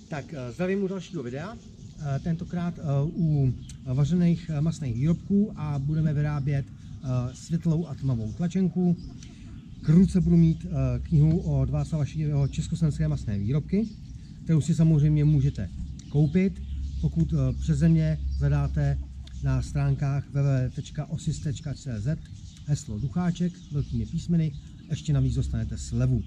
Tak zdravím u dalšího videa, tentokrát u vařených masných výrobků a budeme vyrábět světlou a tmavou tlačenku. K ruce budu mít knihu o Václava Šídrového Československé masné výrobky, kterou si samozřejmě můžete koupit, pokud přeze mě zadáte na stránkách www.osis.cz heslo Ducháček velkými písmeny, ještě navíc dostanete slevu.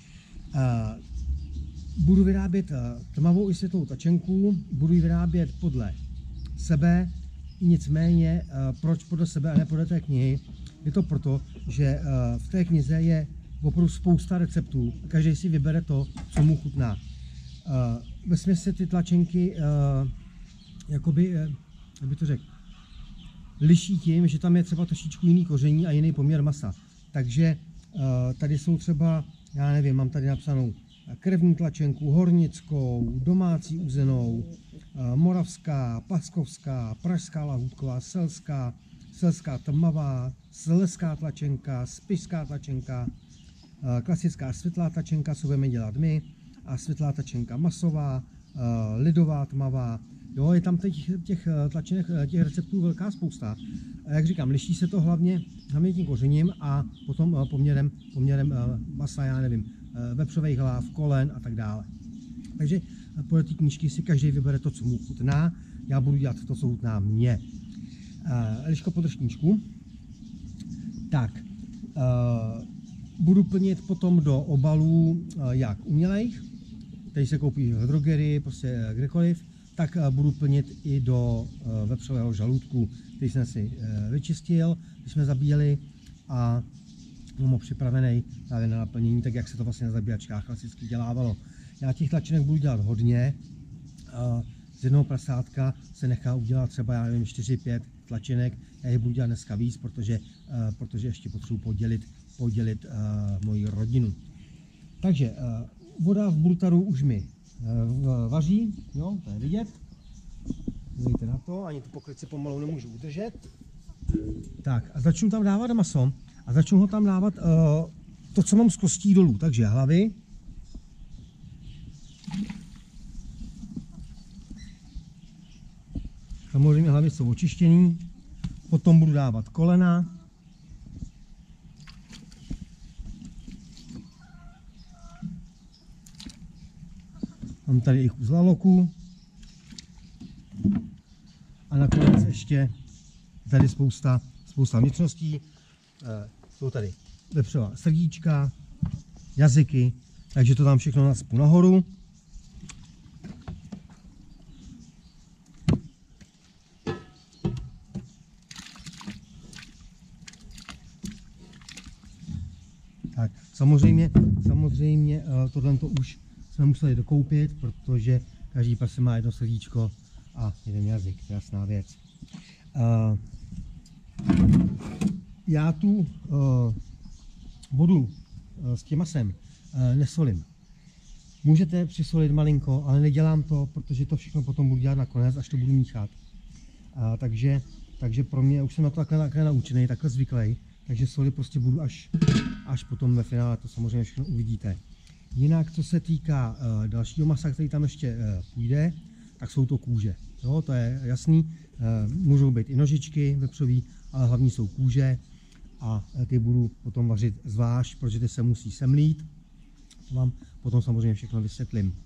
Budu vyrábět tmavou i světlou tlačenku, budu ji vyrábět podle sebe, nicméně proč podle sebe a ne podle té knihy? Je to proto, že v té knize je opravdu spousta receptů, každý si vybere to, co mu chutná. Vesměs se ty tlačenky jakoby, jak by to řekl, liší tím, že tam je třeba trošičku jiný koření a jiný poměr masa. Takže tady jsou třeba, já nevím, mám tady napsanou krevní tlačenku, hornickou, domácí uzenou, moravská, paskovská, pražská lahůdková, selská tmavá, slezská tlačenka, spišská tlačenka, klasická světlá tlačenka, co budeme dělat my, a světlá tlačenka masová, lidová tmavá. Jo, je tam těch tlačenek, těch receptů velká spousta. A jak říkám, liší se to hlavně tím kořením a potom poměrem masa, já nevím, vepřových hlav, kolen a tak dále. Takže podle té knížky si každý vybere to, co mu chutná. Já budu dělat to, co chutná mě. Eliško, podrž knížku. Tak, budu plnit potom do obalů jak umělejch, který se koupí v drogerii, prostě kdekoliv, tak budu plnit i do vepřového žaludku, který jsem si vyčistil, když jsme zabíjeli, a mám ho připravený právě na naplnění, tak jak se to vlastně na zabíjačkách klasicky dělávalo. Já těch tlačenek budu dělat hodně. Z jednoho prasátka se nechá udělat třeba, já nevím, 4-5 tlačenek. Já je budu dělat dneska víc, protože ještě potřebuji podělit moji rodinu. Takže voda v bultaru už mi vaří, jo, to je vidět. Dejte na to, ani tu poklici pomalu nemůžu udržet. Tak a začnu tam dávat maso a začnu ho tam dávat to, co mám z kostí dolů, takže hlavy. Samozřejmě hlavy jsou očištěný, potom budu dávat kolena. Mám tady i kus laloku. A nakonec ještě tady spousta vnitřností. Jsou tady vepřová srdíčka, jazyky, takže to tam všechno nacpu nahoru. Tak, samozřejmě tohle už jsme museli dokoupit, protože každý prase má jedno srdíčko a jeden jazyk, jasná věc. Já tu vodu s tím masem nesolím. Můžete přisolit malinko, ale nedělám to, protože to všechno potom budu dělat nakonec, až to budu míchat. Takže pro mě, už jsem na to takhle naučený, takhle zvyklý, takže soli prostě budu až potom ve finále, to samozřejmě všechno uvidíte. Jinak, co se týká dalšího masa, který tam ještě půjde, tak jsou to kůže. Jo, to je jasný. Můžou být i nožičky vepřový, ale hlavní jsou kůže a ty budu potom vařit zvlášť, protože ty se musí semlít. To vám potom samozřejmě všechno vysvětlím.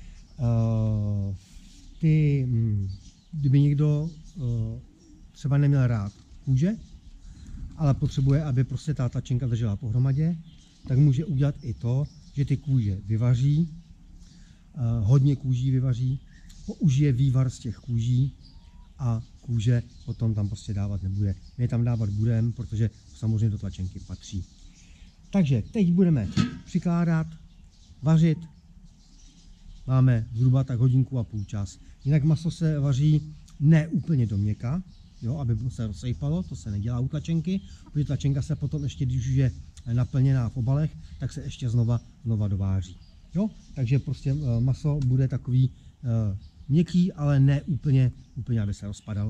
Kdyby někdo třeba neměl rád kůže, ale potřebuje, aby prostě ta tlačenka držela pohromadě, tak může udělat i to, že ty kůže vyvaří, hodně kůží vyvaří, použije vývar z těch kůží a kůže potom tam prostě dávat nebude. My je tam dávat budeme, protože samozřejmě do tlačenky patří. Takže teď budeme přikládat, vařit. Máme zhruba tak 1,5 hodiny čas. Jinak maso se vaří ne úplně do měka, jo, aby se rozsejpalo, to se nedělá u tlačenky, protože tlačenka se potom ještě, když už je naplněná v obalech, tak se ještě znova dováří. Jo? Takže prostě maso bude takový měkký, ale ne úplně, aby se rozpadalo.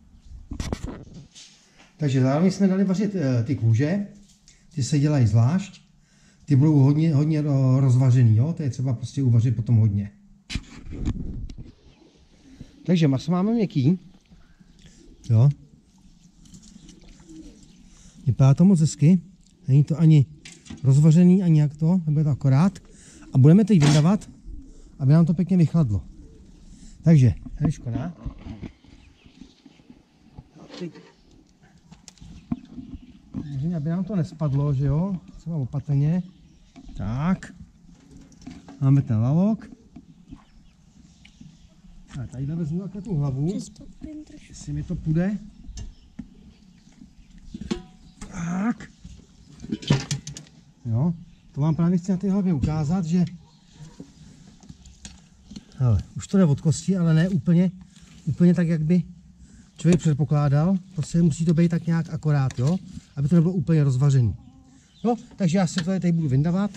Takže zároveň jsme dali vařit ty kůže, ty se dělají zvlášť, ty budou hodně rozvařený, jo? To je třeba prostě uvařit potom hodně. Takže maso máme měkký. Jo. Vypadá to moc hezky. Není to ani rozvařený, ani jak to, nebude to akorát. A budeme teď vyndavat, aby nám to pěkně vychladlo. Takže, heličko na. Teď. Možná, aby nám to nespadlo, že jo? Třeba opatrně. Tak. Máme ten lalok. A tadyhle vezmu takhle tu hlavu. Jestli mi to půjde. Tak. Jo. To vám právě chci na té hlavě ukázat, že hele, už to jde od kosti, ale ne úplně tak, jak by člověk předpokládal. Prostě musí to být tak nějak akorát, jo? Aby to nebylo úplně rozvařený. No, takže já si to tady budu vyndavat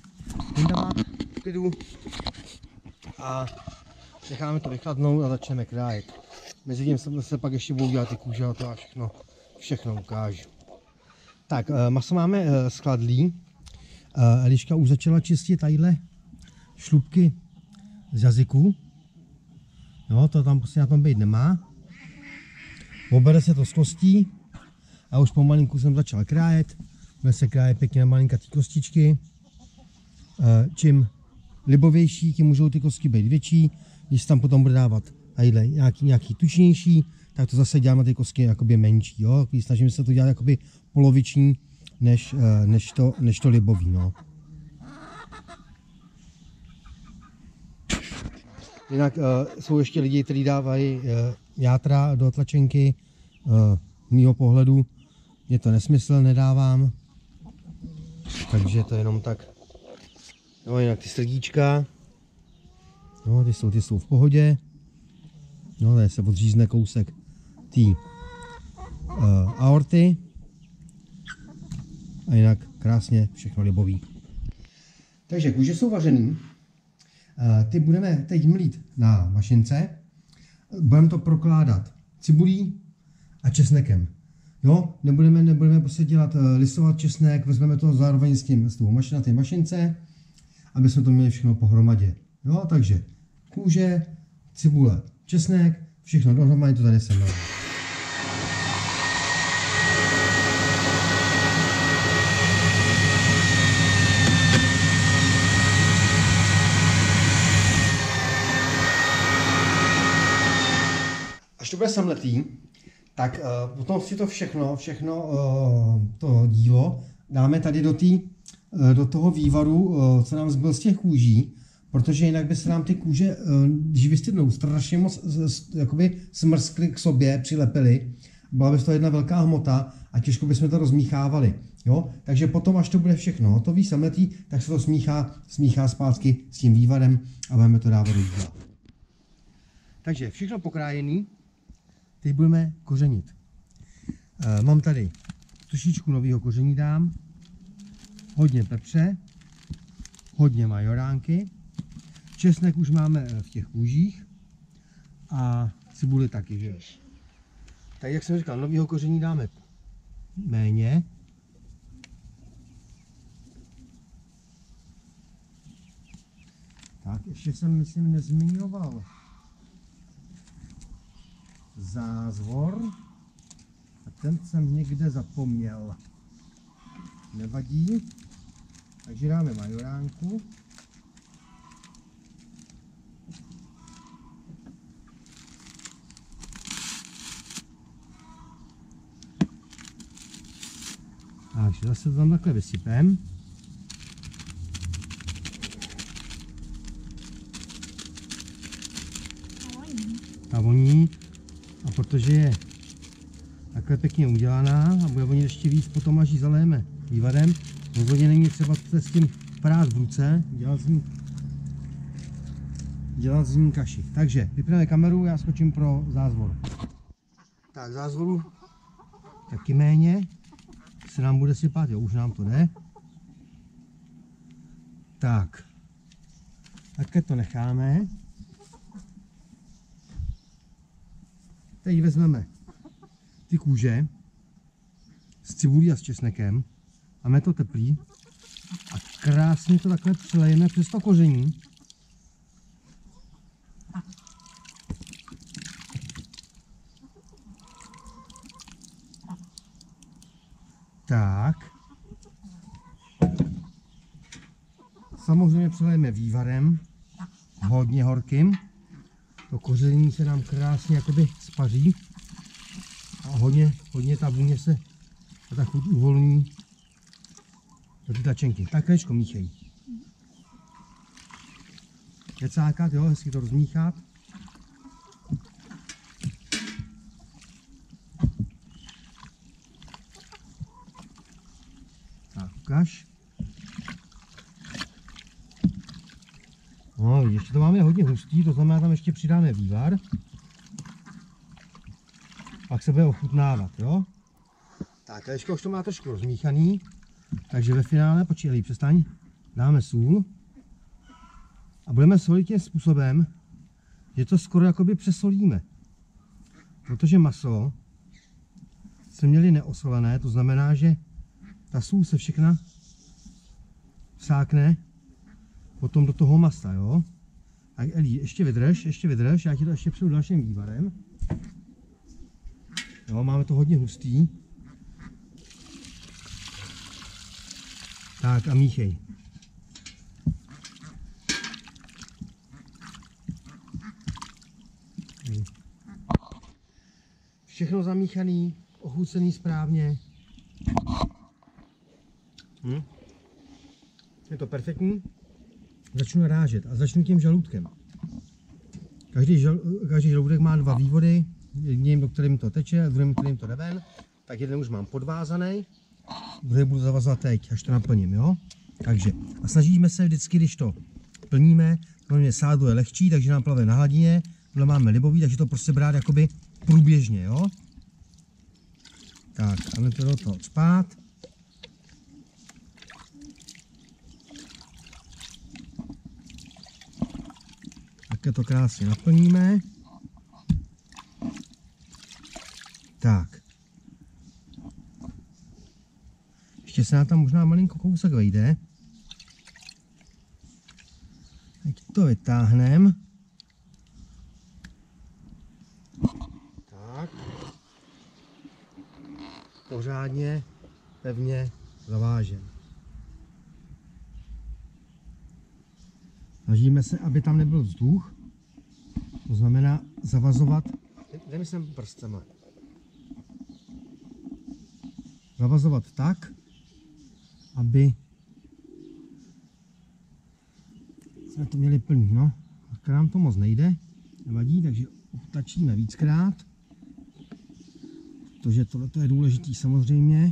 v klidu a necháme to vychladnout a začneme krájet. Mezitím se pak ještě budou dělat ty kůže a to a všechno ukážu. Tak, maso máme skladlý. Eliška už začala čistit tadyhle šlubky z jazyku. No, to tam prostě na tom být nemá. Obere se to s kostí a už pomalinku jsem začal krájet. Bude se krájet pěkně na malinkatý kostičky. Čím libovější, tím můžou ty kosti být větší. Když tam potom bude dávat tadyhle nějaký tučnější, tak to zase dělám na ty kostky jakoby menší. Jo? Snažím se to dělat jakoby poloviční, než to libový. No. Jinak jsou ještě lidi, kteří dávají játra do tlačenky. Z mýho pohledu je to nesmysl, nedávám. Takže to je jenom tak. No, jinak ty srdíčka, no, ty jsou v pohodě. No, tady se odřízne kousek té aorty. A jinak krásně všechno libový. Takže kůže jsou vařený. Ty budeme teď mlít na mašince. Budeme to prokládat cibulí a česnekem. Jo, nebudeme prostě dělat listovat česnek, vezmeme to zároveň s tou na té mašince, aby jsme to měli všechno pohromadě. Jo, takže kůže, cibule, česnek, všechno dohromady to tady semele. Až to bude semletý, tak potom si to všechno to dílo dáme tady do toho vývaru, co nám zbyl z těch kůží, protože jinak by se nám ty kůže, když vystydnou, strašně moc jakoby smrskly k sobě, přilepily. Byla by to jedna velká hmota a těžko bychom to rozmíchávali. Jo? Takže potom, až to bude všechno hotový, semletý, tak se to smíchá zpátky s tím vývarem a budeme to dávat do jídla. Takže všechno pokrájený. Teď budeme kořenit. Mám tady trošičku nového koření dám, hodně pepře, hodně majoránky, česnek už máme v těch kůžích a cibuli taky, že? Tak jak jsem říkal, nového koření dáme méně. Tak, ještě jsem, myslím, nezmiňoval zázvor a ten jsem někde zapomněl. Nevadí, takže dáme majoránku. Takže zase to tam takhle vysypem. Ta voní. A protože je takhle pěkně udělaná a bude vonit ještě víc potom, až ji zaléme vývarem, rozhodně není třeba s tím prát v ruce, dělat z ní kaši. Takže vypneme kameru, já skočím pro zázvor. Tak zázvoru taky méně, se nám bude sypat, jo, už nám to jde. Tak, takhle to necháme. Teď vezmeme ty kůže s cibulí a s česnekem, máme to teplý a krásně to takhle přelejeme přes to koření. Tak. Samozřejmě přelejeme vývarem, hodně horkým. To koření se nám krásně jakoby spaří a hodně ta vůně se ta chuť uvolní do ty tlačenky. Tak krečko míchej. Kecákat, jo, hezky to rozmíchat. Tak, ukáž. No, ještě to máme hodně hustý, to znamená, tam ještě přidáme vývar. Pak se bude ochutnávat, jo. Tak, Eliško už to má trošku rozmíchaný, takže ve finále, počkej, přestaň, dáme sůl. A budeme solit tím způsobem, že to skoro jakoby přesolíme. Protože maso jsme měli neosolené, to znamená, že ta sůl se všechna vsákne potom do toho masa, jo. Tak Eli, ještě vydrž, já ti to ještě přejdu dalším vývarem. Jo, máme to hodně hustý. Tak a míchej. Všechno zamíchaný, ochucený správně. Je to perfektní. Začnu narážet a začnu tím žaludkem. Každý žaludek má dva vývody, jedním, do kterým to teče a druhým, kterým to jde ven. Tak jeden už mám podvázaný, druhý budu zavazovat teď, až to naplním, jo? Takže, a snažíme se vždycky, když to plníme, samozřejmě sádu je lehčí, takže nám plave na hladině, tohle máme libový, takže to prostě brát jakoby průběžně, jo? Tak, a to do toho spát. Také to krásně naplníme. Tak. Ještě se nám tam možná malinko kousek vejde. Teď to vytáhneme. Tak. Pořádně, pevně zavážen. Snažíme se, aby tam nebyl vzduch. To znamená zavazovat, dej mi sem prstama. Zavazovat tak, aby jsme to měli plný, no. Tak nám to moc nejde, nevadí, takže obtačíme víckrát. Protože tohle je důležitý samozřejmě.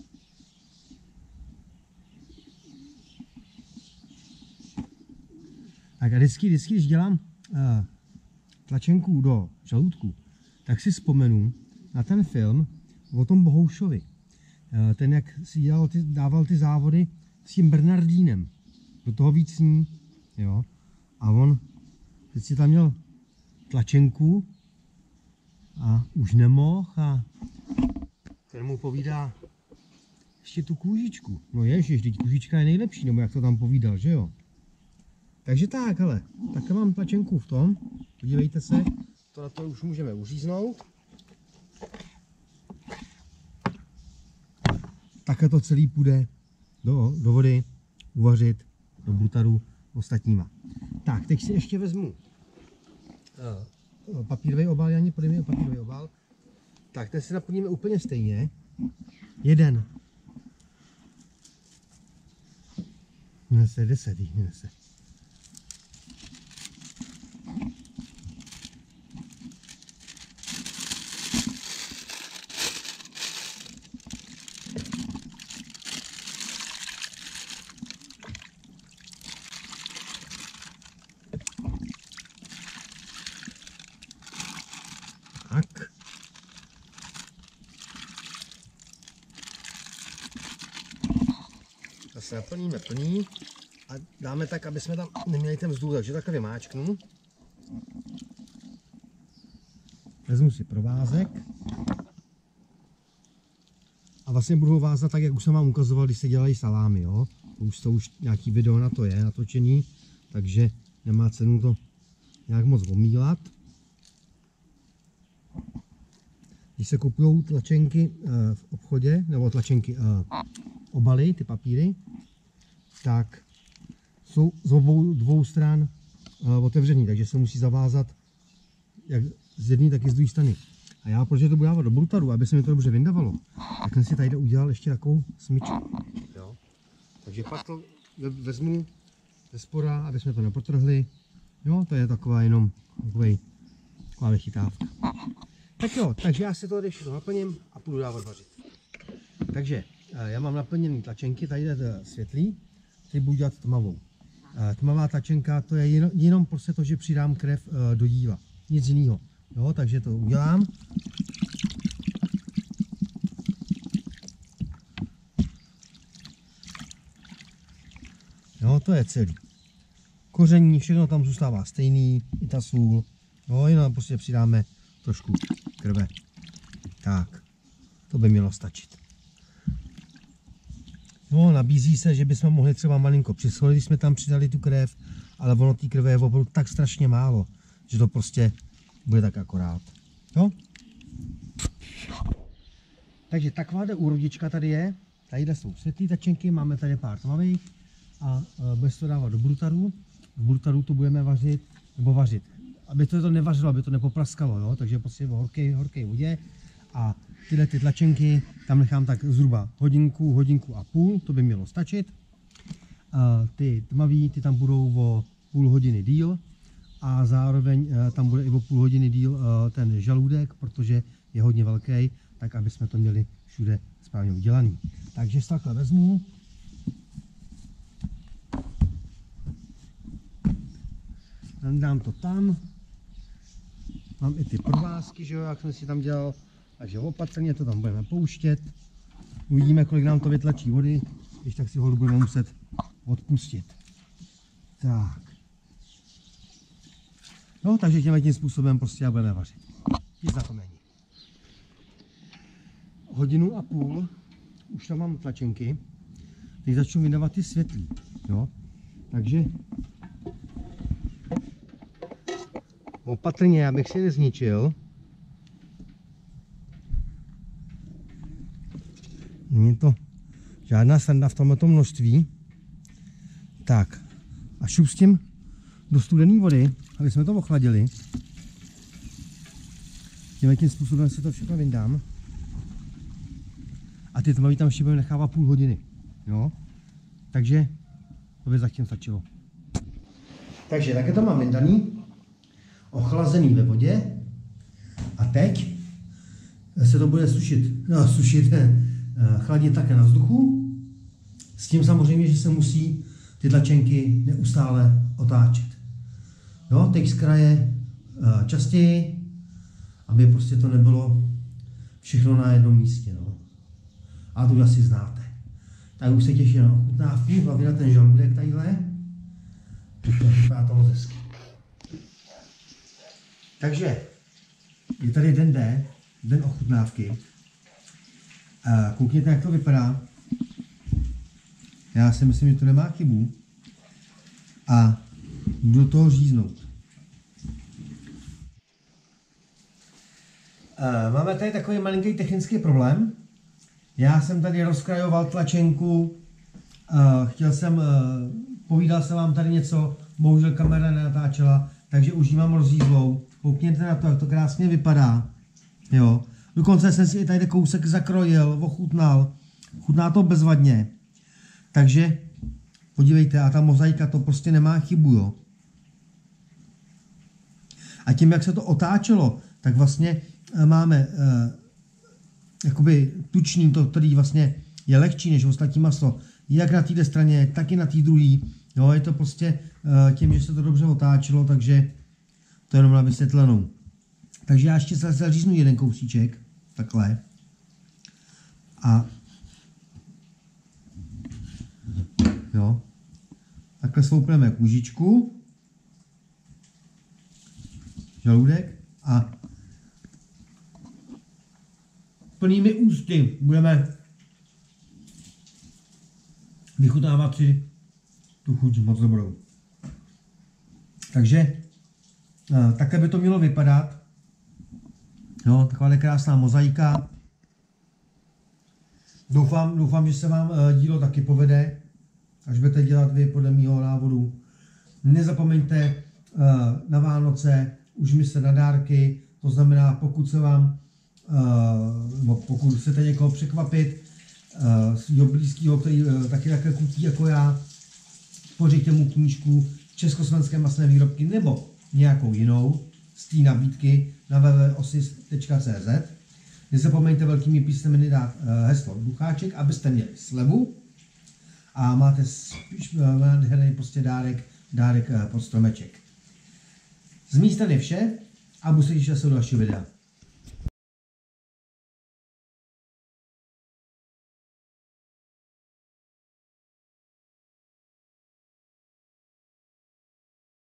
Tak a vždycky, když dělám tlačenku do žaludku, tak si vzpomenu na ten film o tom Bohoušovi. Ten, jak si dával ty závody s tím Bernardínem. Do toho víc sní, jo. A on teď si tam měl tlačenku a už nemohl a ten mu povídá ještě tu kůžičku. No ježiš, teď kůžička je nejlepší, nebo jak to tam povídal, že jo. Takže tak, hele, takhle mám tlačenku v tom, podívejte se, tohle už můžeme uříznout. Takhle to celý půjde do vody, uvařit, do butaru ostatníma. Tak, teď si ještě vezmu papírový obal, Jani, podej mi papírový obal. Tak, ten si naplníme úplně stejně. Jeden. Nese 10, nese. Tak. Zase naplníme plný a dáme tak, aby jsme tam neměli ten vzduch, takže takhle vymáčknu. Vezmu si provázek a vlastně budu ho vázat tak, jak už jsem vám ukazoval, když se dělají salámy, jo. To už nějaký video na to je natočený, takže nemá cenu to nějak moc omílat. když se kupují tlačenky v obchodě, nebo tlačenky obaly, ty papíry, tak jsou z obou dvou stran otevřený, takže se musí zavázat jak z jedné, tak i z druhé strany. A já, protože to budu dávat do brutaru, aby se mi to dobře vyndavalo, tak jsem si tady udělal ještě takovou smyčku. Jo? Takže pak to vezmu ze spora, aby jsme to nepotrhli. Jo, to je taková jenom taková vychytávka. Tak jo, takže já si to tady všechno naplním a půjdu dávat vařit. Takže já mám naplněný tlačenky, tady je světlý, teď budu dělat tmavou. Tmavá tlačenka, to je jenom prostě to, že přidám krev do jídla, nic jiného. Jo, takže to udělám. Jo, to je celý. Koření, všechno tam zůstává stejný, i ta sůl. Jo, jenom prostě přidáme trošku krve. Tak, to by mělo stačit. No, nabízí se, že bychom mohli třeba malinko přisolit, když jsme tam přidali tu krev, ale ono té krve je opravdu tak strašně málo, že to prostě bude tak akorát. Jo? Takže taková úrodička tady je. Tadyhle jsou světlý tačenky, máme tady pár tmavých a bude se to dávat do brutaru. V brutaru to budeme vařit, nebo vařit, aby to nevařilo, aby to nepopraskalo, jo? Takže prostě v horké vodě. A tyhle ty tlačenky tam nechám tak zhruba hodinku a půl, to by mělo stačit. Ty tmavý, ty tam budou o půl hodiny díl a zároveň tam bude i o půl hodiny díl ten žaludek, protože je hodně velký, tak aby jsme to měli všude správně udělaný. Takže si takhle vezmu. Dám to tam. Mám i ty provázky, že jo, jak jsem si tam dělal. Takže opatrně to tam budeme pouštět. Uvidíme, kolik nám to vytlačí vody, když tak si ho budeme muset odpustit. Tak. No, takže tím způsobem prostě budeme vařit. Nic na to není. Hodinu a půl, už tam mám tlačenky. Teď začnu vydávat ty světlý. Jo? Takže opatrně, abych si nezničil. Není to žádná sranda v tomto množství. Tak a šup s tím do studené vody, aby jsme to ochladili. Tím způsobem si to všechno vyndám. A ty tmavý tam ještě budeme nechávat půl hodiny. Jo? Takže to by zatím stačilo. Takže také to mám vyndaný, ochlazený ve vodě. A teď se to bude chladit také na vzduchu. S tím samozřejmě, že se musí ty tlačenky neustále otáčet. Jo, teď z kraje častěji, aby prostě to nebylo všechno na jednom místě. No. A to už asi znáte. Tak už se těším na ochutnávku, hlavně na ten žaludek tadyhle. Už to vypadá to moc hezky. Takže je tady den ochutnávky. Koukněte, jak to vypadá. Já si myslím, že to nemá chybu. A jdu do toho říznout. Máme tady takový malinký technický problém. Já jsem tady rozkrajoval tlačenku, povídal jsem vám tady něco, bohužel kamera nenatáčela, takže už ji mám rozřízlou. Koukněte na to, jak to krásně vypadá. Jo. Dokonce jsem si i tady kousek zakrojil, ochutnal. Chutná to bezvadně. Takže podívejte, a ta mozaika to prostě nemá chybu, jo. A tím, jak se to otáčelo, tak vlastně máme jakoby tučný, to, který vlastně je lehčí než ostatní maso. Jak na této straně, tak i na té druhé. Jo, je to prostě tím, že se to dobře otáčelo, takže to je jenom na vysvětlenou. Takže já ještě zase říznu jeden kousíček, takhle. A jo, takhle sloupneme kůžičku, žaludek a plnými ústy budeme vychutnávat si tu chuť moc dobrou. Takže takhle by to mělo vypadat. No, taková krásná mozaika. Doufám, že se vám dílo taky povede, až budete dělat vy podle mého návodu. Nezapomeňte na Vánoce už myslet na dárky, to znamená, pokud se vám, pokud chcete někoho překvapit, svého blízkého, který taky také chutí jako já, pořiďte mu knížku Československé masné výrobky nebo nějakou jinou z té nabídky na www.osis.cz. Nezapomeňte velkými písmeny dát heslo Ducháček, abyste měli slevu a máte spíš nádherný prostě dárek pod stromeček. Z mé strany vše a budu se těšit do dalšího videa.